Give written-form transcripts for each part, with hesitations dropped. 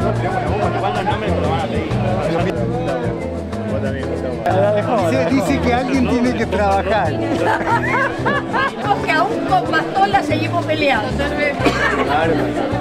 Dice que alguien tiene que trabajar. Que aún con Pastola seguimos peleando. Claro.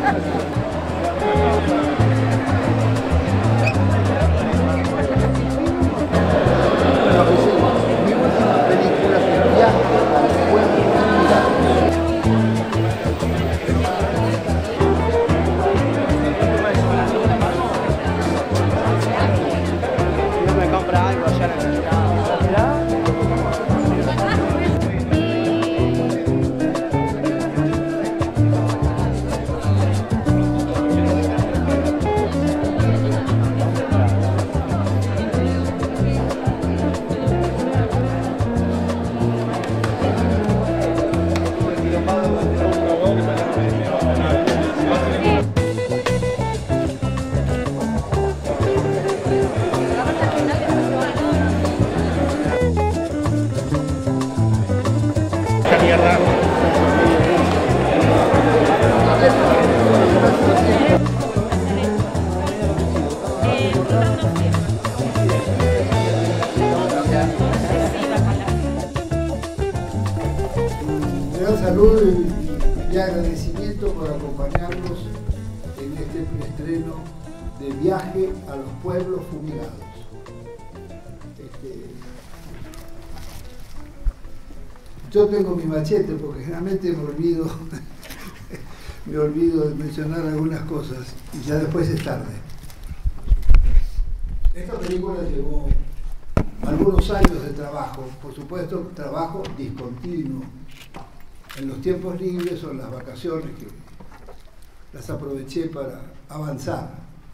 Salud y agradecimiento por acompañarnos en este preestreno de Viaje a los Pueblos Fumigados. Yo tengo mi machete porque generalmente me olvido de mencionar algunas cosas y ya después es tarde. Esta película llevó algunos años de trabajo, por supuesto trabajo discontinuo, en los tiempos libres o en las vacaciones que las aproveché para avanzar.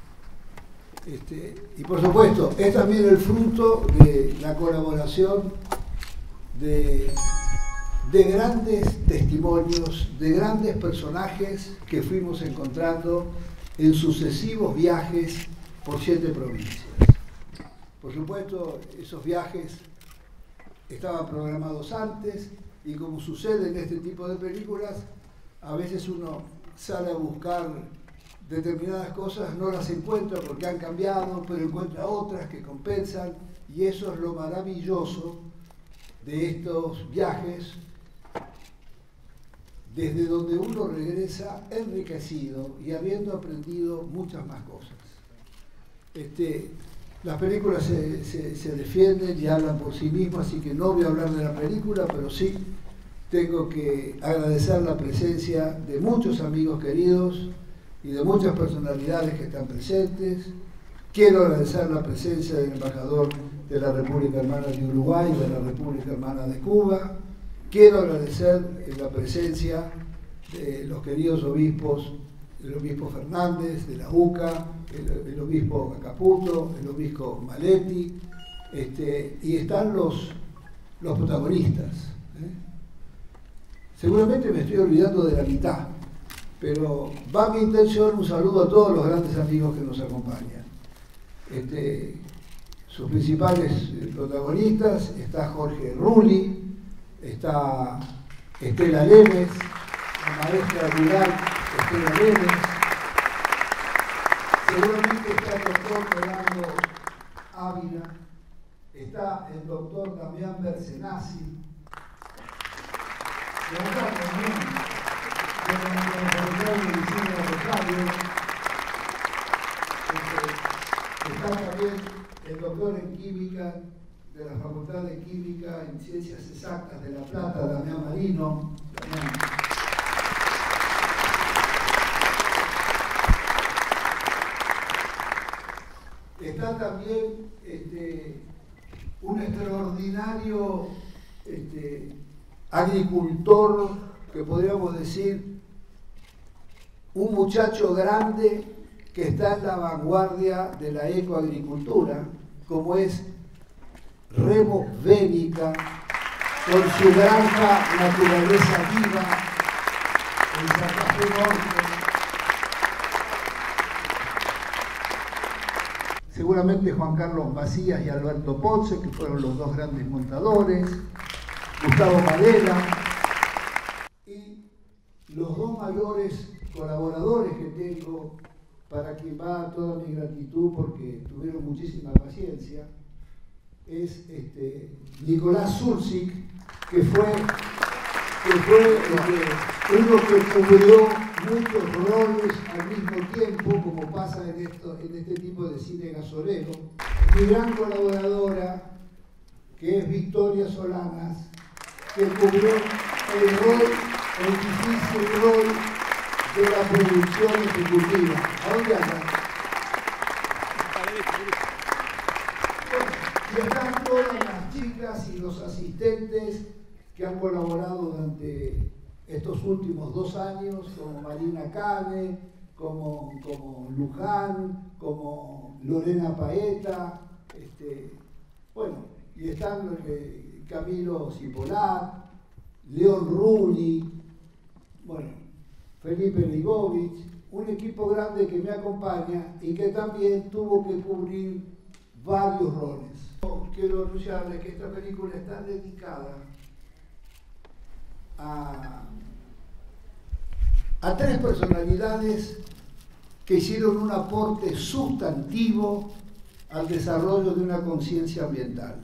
Y por supuesto, es también el fruto de la colaboración de grandes testimonios, de grandes personajes que fuimos encontrando en sucesivos viajes por 7 provincias. Por supuesto, esos viajes estaban programados antes, y como sucede en este tipo de películas, a veces uno sale a buscar determinadas cosas, no las encuentra porque han cambiado, pero encuentra otras que compensan, y eso es lo maravilloso de estos viajes, desde donde uno regresa enriquecido y habiendo aprendido muchas más cosas. Las películas se defienden y hablan por sí mismas, así que no voy a hablar de la película, pero sí tengo que agradecer la presencia de muchos amigos queridos y de muchas personalidades que están presentes. Quiero agradecer la presencia del embajador de la República Hermana de Uruguay y de la República Hermana de Cuba. Quiero agradecer la presencia de los queridos obispos, el obispo Fernández de la UCA, el obispo Caputo, el obispo Maletti, y están los protagonistas. Seguramente me estoy olvidando de la mitad, pero va mi intención un saludo a todos los grandes amigos que nos acompañan. Sus principales protagonistas, está Jorge Rulli, está Estela Lemes, la maestra rural Estela Lemes, seguramente está el doctor Fernando Ávila, está el doctor Damián Bersenazzi, está también de la Facultad de Medicina de Rosario, está también el doctor en Química de la Facultad de Química en Ciencias Exactas de La Plata, Damián Marino. Está también un extraordinario agricultor, que podríamos decir un muchacho grande que está en la vanguardia de la ecoagricultura, como es Remo Vénica, con su granja Naturaleza Viva en Santa Fe Norte. Seguramente Juan Carlos Macías y Alberto Ponce, que fueron los dos grandes montadores, Gustavo Madera, y los dos mayores colaboradores que tengo para quien va toda mi gratitud porque tuvieron muchísima paciencia, es Nicolás Zurzik, que fue uno que cubrió muchos roles al mismo tiempo, como pasa en este tipo de cine gasolero. Mi gran colaboradora, que es Victoria Solanas, que cubrió el difícil rol de la producción ejecutiva. ¿A dónde anda? Y están todas las chicas y los asistentes que han colaborado durante estos últimos 2 años, como Marina Cane, como Luján, como Lorena Paeta, bueno, y están Camilo Cipolat, León Rulli, bueno, Felipe Leibovich, un equipo grande que me acompaña y que también tuvo que cubrir varios roles. Quiero anunciarles que esta película está dedicada a 3 personalidades que hicieron un aporte sustantivo al desarrollo de una conciencia ambiental.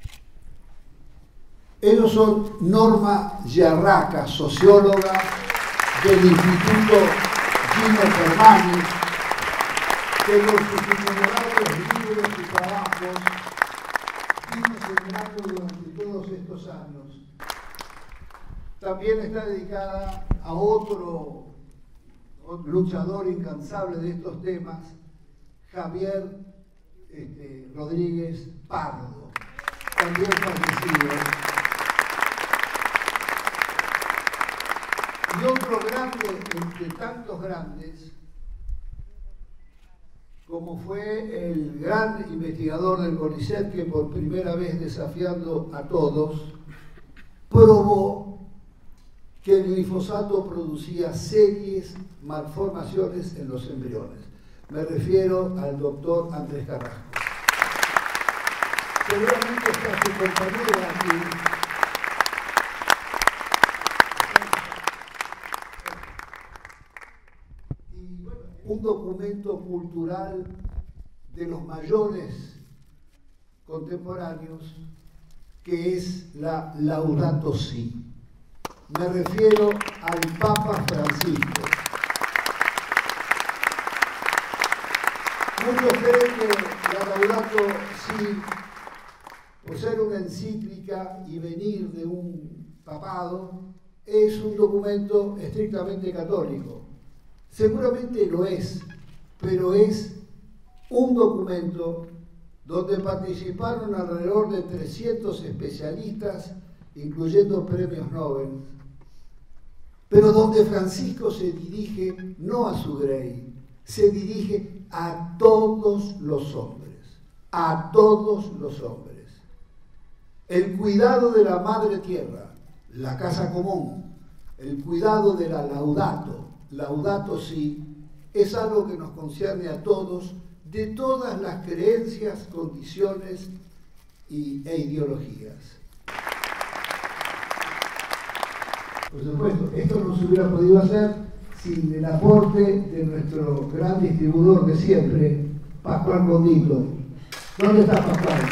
Ellos son Norma Yarraca, socióloga del Instituto Gino Fermani, que con sus innumerables libros y trabajos vino sembrando durante todos estos años. También está dedicada a otro luchador incansable de estos temas, Javier Rodríguez Pardo, también fallecido. Y otro grande, entre tantos grandes, como fue el gran investigador del CONICET, que por primera vez desafiando a todos, probó que el glifosato producía serias malformaciones en los embriones. Me refiero al doctor Andrés Carrasco. Seguramente está su compañera aquí. Y bueno, un documento cultural de los mayores contemporáneos, que es la Laudato Si. Me refiero al Papa Francisco. Muchos creen que la Laudato Si, por ser una encíclica y venir de un papado, es un documento estrictamente católico. Seguramente lo es, pero es un documento donde participaron alrededor de 300 especialistas, incluyendo premios Nobel, pero donde Francisco se dirige no a su grey, se dirige a todos los hombres, a todos los hombres. El cuidado de la madre tierra, la casa común, el cuidado de la Laudato Si, es algo que nos concierne a todos, de todas las creencias, condiciones e ideologías. Por supuesto, esto no se hubiera podido hacer sin el aporte de nuestro gran distribuidor de siempre, Pascual Condito. ¿Dónde está Pascual?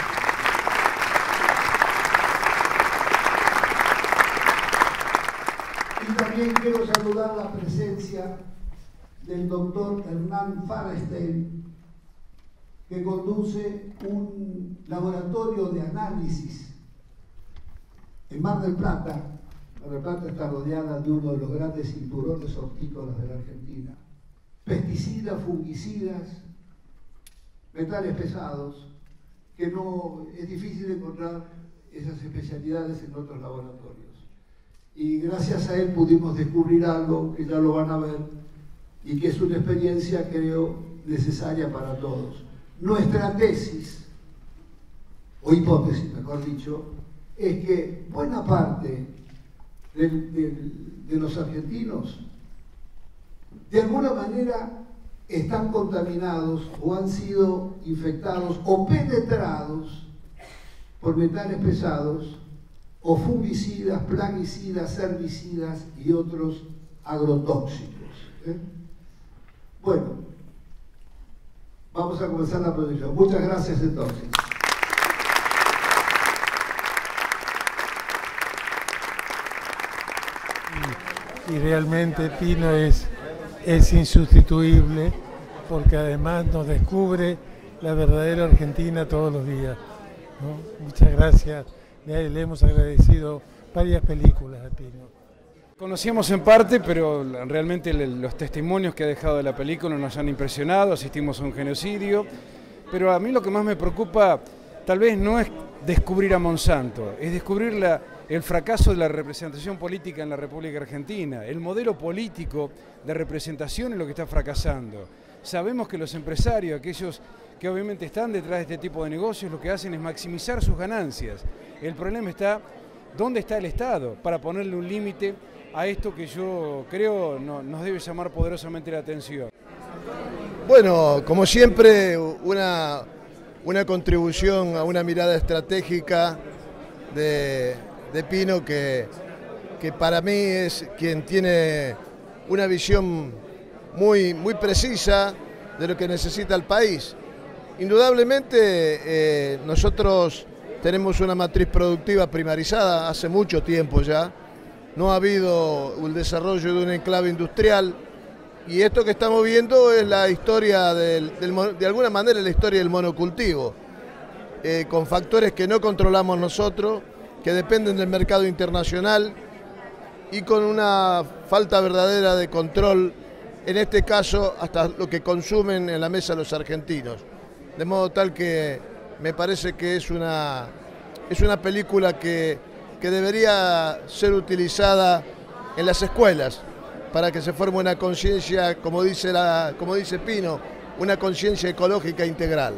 Y también quiero saludar la presencia del doctor Hernán Farestein, que conduce un laboratorio de análisis en Mar del Plata. Mar del Plata está rodeada de uno de los grandes cinturones hortícolas de la Argentina. Pesticidas, fungicidas, metales pesados, que no es difícil encontrar esas especialidades en otros laboratorios. Y gracias a él pudimos descubrir algo que ya lo van a ver y que es una experiencia, creo, necesaria para todos. Nuestra tesis, o hipótesis mejor dicho, es que buena parte de los argentinos de alguna manera están contaminados o han sido infectados o penetrados por metales pesados o fungicidas, plaguicidas, herbicidas y otros agrotóxicos. Bueno, Vamos a comenzar la proyección. Muchas gracias entonces. Y realmente Pino es insustituible, porque además nos descubre la verdadera Argentina todos los días, ¿no? Muchas gracias, le hemos agradecido varias películas a Pino. Conocíamos en parte, pero realmente los testimonios que ha dejado de la película nos han impresionado. Asistimos a un genocidio, pero a mí lo que más me preocupa tal vez no es descubrir a Monsanto, es descubrir el fracaso de la representación política en la República Argentina. El modelo político de representación es lo que está fracasando. Sabemos que los empresarios, aquellos que obviamente están detrás de este tipo de negocios, lo que hacen es maximizar sus ganancias. El problema está, ¿dónde está el Estado para ponerle un límite a esto que yo creo nos debe llamar poderosamente la atención? Bueno, como siempre, una contribución a una mirada estratégica de Pino, que para mí es quien tiene una visión muy precisa de lo que necesita el país. Indudablemente nosotros tenemos una matriz productiva primarizada hace mucho tiempo ya. No ha habido el desarrollo de un enclave industrial, y esto que estamos viendo es la historia de alguna manera la historia del monocultivo, con factores que no controlamos nosotros, que dependen del mercado internacional, y con una falta verdadera de control, en este caso hasta lo que consumen en la mesa los argentinos. De modo tal que me parece que es una película que debería ser utilizada en las escuelas para que se forme una conciencia, como dice Pino, una conciencia ecológica integral.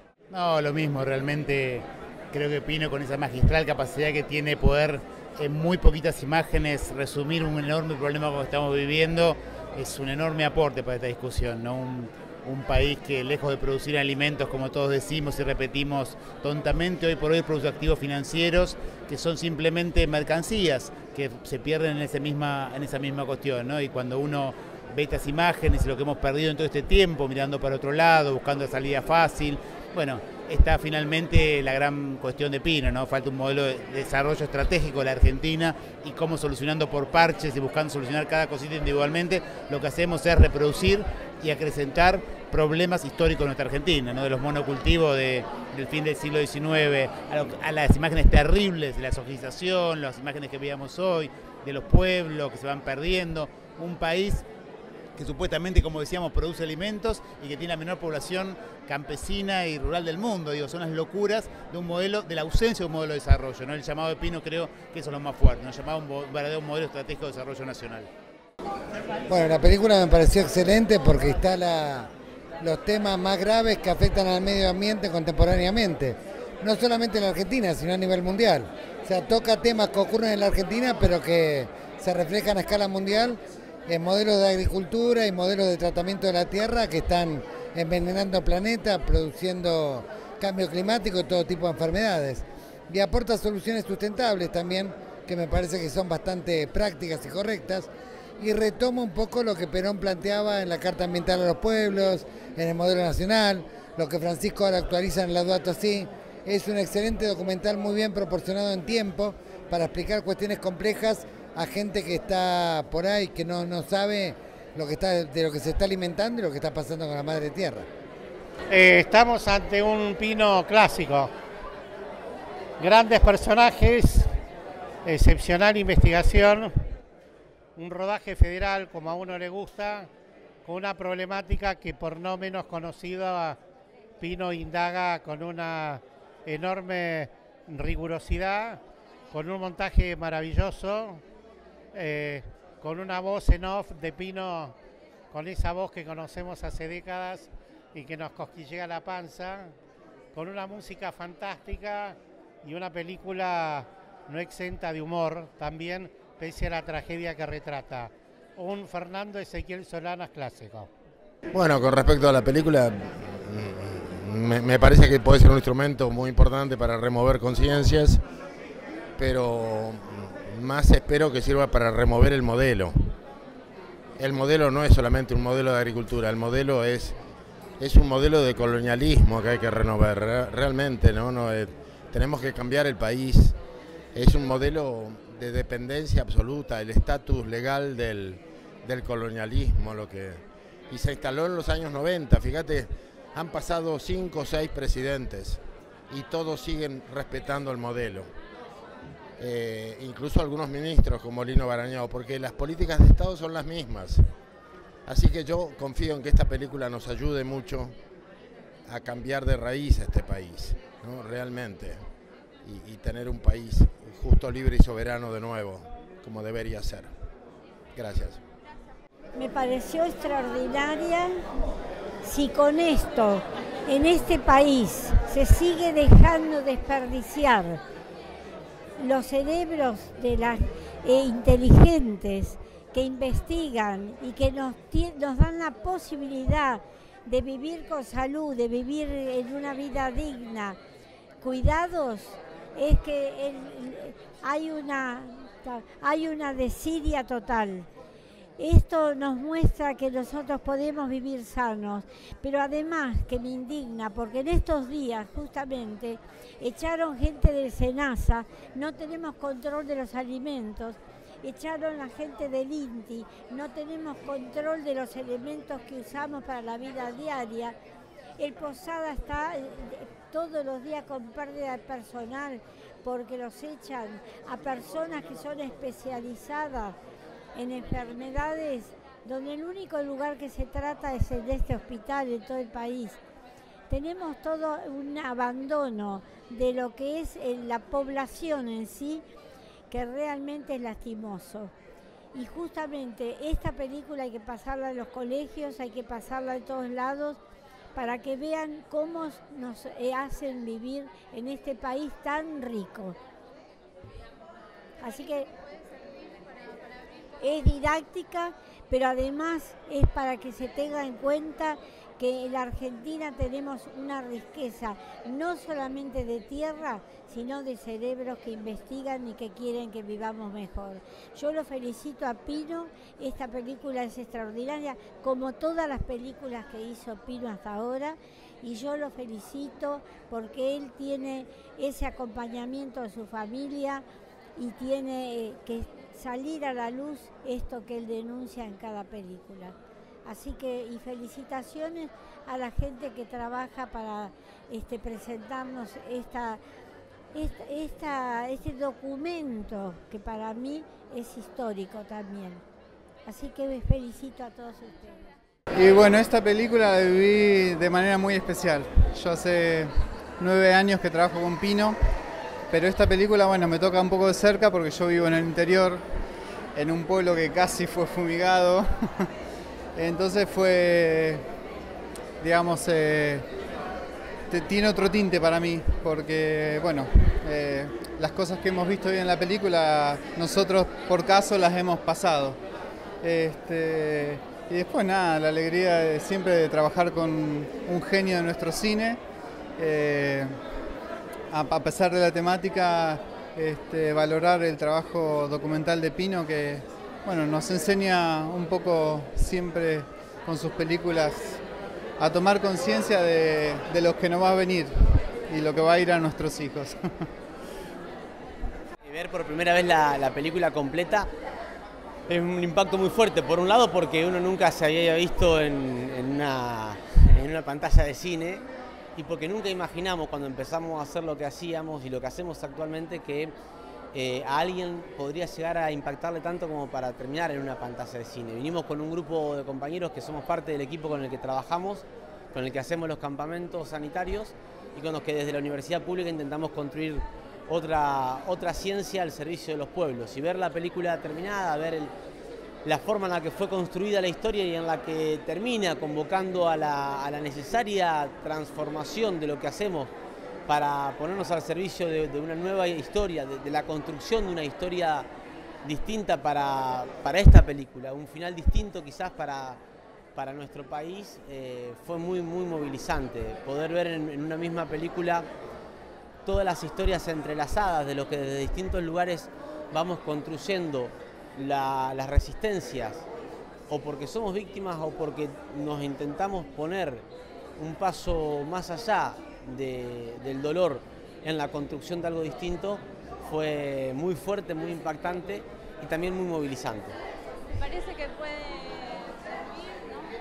No, lo mismo, realmente creo que Pino, con esa magistral capacidad que tiene, poder en muy poquitas imágenes resumir un enorme problema que estamos viviendo, es un enorme aporte para esta discusión, ¿no? Un país que, lejos de producir alimentos, como todos decimos y repetimos tontamente, hoy por hoy produce activos financieros que son simplemente mercancías que se pierden en esa misma cuestión, ¿no? Y cuando uno ve estas imágenes y lo que hemos perdido en todo este tiempo, mirando para otro lado, buscando la salida fácil, bueno, está finalmente la gran cuestión de Pino, ¿no? Falta un modelo de desarrollo estratégico de la Argentina, y cómo, solucionando por parches y buscando solucionar cada cosita individualmente, lo que hacemos es reproducir y acrecentar problemas históricos de nuestra Argentina, ¿no? De los monocultivos del fin del siglo XIX, a las imágenes terribles de la socialización, las imágenes que veíamos hoy, de los pueblos que se van perdiendo, un país que supuestamente, como decíamos, produce alimentos y que tiene la menor población campesina y rural del mundo. Digo, son las locuras de la ausencia de un modelo de desarrollo, ¿no? El llamado de Pino, creo que eso es lo más fuerte, ¿no? Llamado un verdadero modelo estratégico de desarrollo nacional. Bueno, la película me pareció excelente porque está los temas más graves que afectan al medio ambiente contemporáneamente, no solamente en la Argentina, sino a nivel mundial. O sea, toca temas que ocurren en la Argentina, pero que se reflejan a escala mundial en modelos de agricultura y modelos de tratamiento de la tierra que están envenenando el planeta, produciendo cambio climático y todo tipo de enfermedades. Y aporta soluciones sustentables también, que me parece que son bastante prácticas y correctas, y retoma un poco lo que Perón planteaba en la Carta Ambiental a los Pueblos, en el modelo nacional, lo que Francisco ahora actualiza en el Laudato Si. Es un excelente documental muy bien proporcionado en tiempo para explicar cuestiones complejas a gente que está por ahí, que no sabe de lo que se está alimentando y lo que está pasando con la madre tierra. Estamos ante un Pino clásico. Grandes personajes, excepcional investigación, un rodaje federal como a uno le gusta, con una problemática que por no menos conocida Pino indaga con una enorme rigurosidad, con un montaje maravilloso, con una voz en off de Pino, con esa voz que conocemos hace décadas y que nos cosquillea la panza, con una música fantástica y una película no exenta de humor también, pese a la tragedia que retrata. Un Fernando Ezequiel Solanas clásico. Bueno, con respecto a la película, me parece que puede ser un instrumento muy importante para remover conciencias, pero más espero que sirva para remover el modelo. El modelo no es solamente un modelo de agricultura, el modelo es es un modelo de colonialismo que hay que renovar, realmente, ¿no? Tenemos que cambiar el país, es un modelo de dependencia absoluta, el estatus legal del colonialismo, y se instaló en los años 90, fíjate, han pasado 5 o 6 presidentes y todos siguen respetando el modelo. Incluso algunos ministros como Lino Barañao, porque las políticas de Estado son las mismas. Así que yo confío en que esta película nos ayude mucho a cambiar de raíz a este país, ¿no? Realmente, y tener un país justo, libre y soberano de nuevo, como debería ser. Gracias. Me pareció extraordinaria. Si con esto, en este país, se sigue dejando desperdiciar los cerebros de las inteligentes que investigan y que nos dan la posibilidad de vivir con salud, de vivir en una vida digna, cuidados, es que hay una desidia total. Esto nos muestra que nosotros podemos vivir sanos, pero además que me indigna, porque en estos días justamente echaron gente del SENASA, no tenemos control de los alimentos, echaron a gente del INTI, no tenemos control de los elementos que usamos para la vida diaria. El Posada está todos los días con pérdida de personal porque los echan a personas que son especializadas en enfermedades, donde el único lugar que se trata es el de este hospital en todo el país. Tenemos todo un abandono de lo que es la población en sí, que realmente es lastimoso. Y justamente esta película hay que pasarla en los colegios, hay que pasarla en todos lados, para que vean cómo nos hacen vivir en este país tan rico. Así que es didáctica, pero además es para que se tenga en cuenta que en la Argentina tenemos una riqueza, no solamente de tierra, sino de cerebros que investigan y que quieren que vivamos mejor. Yo lo felicito a Pino, esta película es extraordinaria, como todas las películas que hizo Pino hasta ahora, y yo lo felicito porque él tiene ese acompañamiento de su familia y tiene que salir a la luz esto que él denuncia en cada película. Así que, y felicitaciones a la gente que trabaja para presentarnos este documento que para mí es histórico también. Así que les felicito a todos ustedes. Y bueno, esta película la viví de manera muy especial. Yo hace 9 años que trabajo con Pino, pero esta película, bueno, me toca un poco de cerca porque yo vivo en el interior, en un pueblo que casi fue fumigado. Entonces fue, digamos, tiene otro tinte para mí, porque, bueno, las cosas que hemos visto hoy en la película, nosotros por caso las hemos pasado. Y después nada, la alegría de siempre de trabajar con un genio de nuestro cine. A pesar de la temática, valorar el trabajo documental de Pino, que bueno, nos enseña un poco siempre con sus películas a tomar conciencia de lo que nos va a venir y lo que va a ir a nuestros hijos. Ver por primera vez la película completa es un impacto muy fuerte, por un lado porque uno nunca se había visto en una pantalla de cine, y porque nunca imaginamos cuando empezamos a hacer lo que hacíamos y lo que hacemos actualmente que a alguien podría llegar a impactarle tanto como para terminar en una pantalla de cine. Vinimos con un grupo de compañeros que somos parte del equipo con el que trabajamos, con el que hacemos los campamentos sanitarios y con los que desde la Universidad Pública intentamos construir otra ciencia al servicio de los pueblos. Y ver la película terminada, ver la forma en la que fue construida la historia y en la que termina convocando a la necesaria transformación de lo que hacemos para ponernos al servicio de una nueva historia, de la construcción de una historia distinta para esta película, un final distinto quizás para nuestro país, fue muy movilizante. Poder ver en una misma película todas las historias entrelazadas de lo que desde distintos lugares vamos construyendo las resistencias, o porque somos víctimas o porque nos intentamos poner un paso más allá del dolor en la construcción de algo distinto, fue muy fuerte, muy impactante y también muy movilizante. Me parece que puede servir,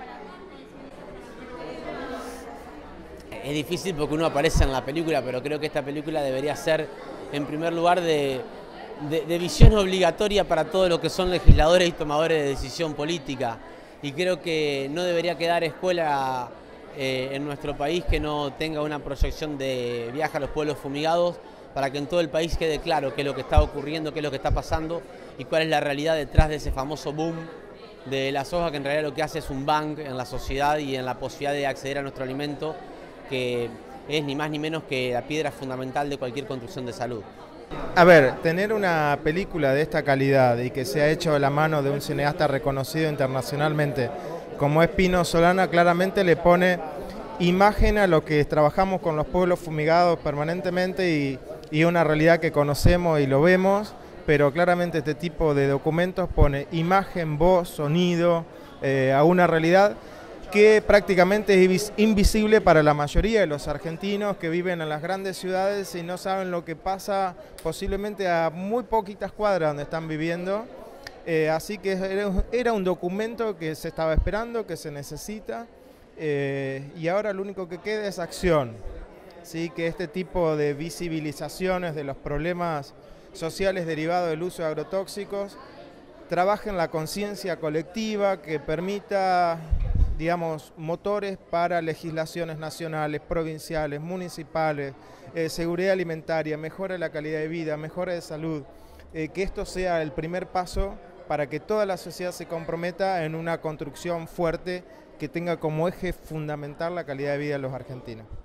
¿no? Es difícil porque uno aparece en la película, pero creo que esta película debería ser, en primer lugar, de visión obligatoria para todos los que son legisladores y tomadores de decisión política. Y creo que no debería quedar escuela en nuestro país que no tenga una proyección de Viaje a los Pueblos Fumigados, para que en todo el país quede claro qué es lo que está ocurriendo, qué es lo que está pasando y cuál es la realidad detrás de ese famoso boom de la soja, que en realidad lo que hace es un bang en la sociedad y en la posibilidad de acceder a nuestro alimento, que es ni más ni menos que la piedra fundamental de cualquier construcción de salud. A ver, tener una película de esta calidad y que se ha hecho de la mano de un cineasta reconocido internacionalmente como es Pino Solana, claramente le pone imagen a lo que trabajamos con los pueblos fumigados permanentemente y una realidad que conocemos y lo vemos, pero claramente este tipo de documentos pone imagen, voz, sonido a una realidad que prácticamente es invisible para la mayoría de los argentinos que viven en las grandes ciudades y no saben lo que pasa posiblemente a muy poquitas cuadras donde están viviendo. Así que era un documento que se estaba esperando, que se necesita, y ahora lo único que queda es acción. ¿Sí? Que este tipo de visibilizaciones de los problemas sociales derivados del uso de agrotóxicos trabajen la conciencia colectiva, que permita, digamos, motores para legislaciones nacionales, provinciales, municipales, seguridad alimentaria, mejora de la calidad de vida, mejora de salud, que esto sea el primer paso para que toda la sociedad se comprometa en una construcción fuerte que tenga como eje fundamental la calidad de vida de los argentinos.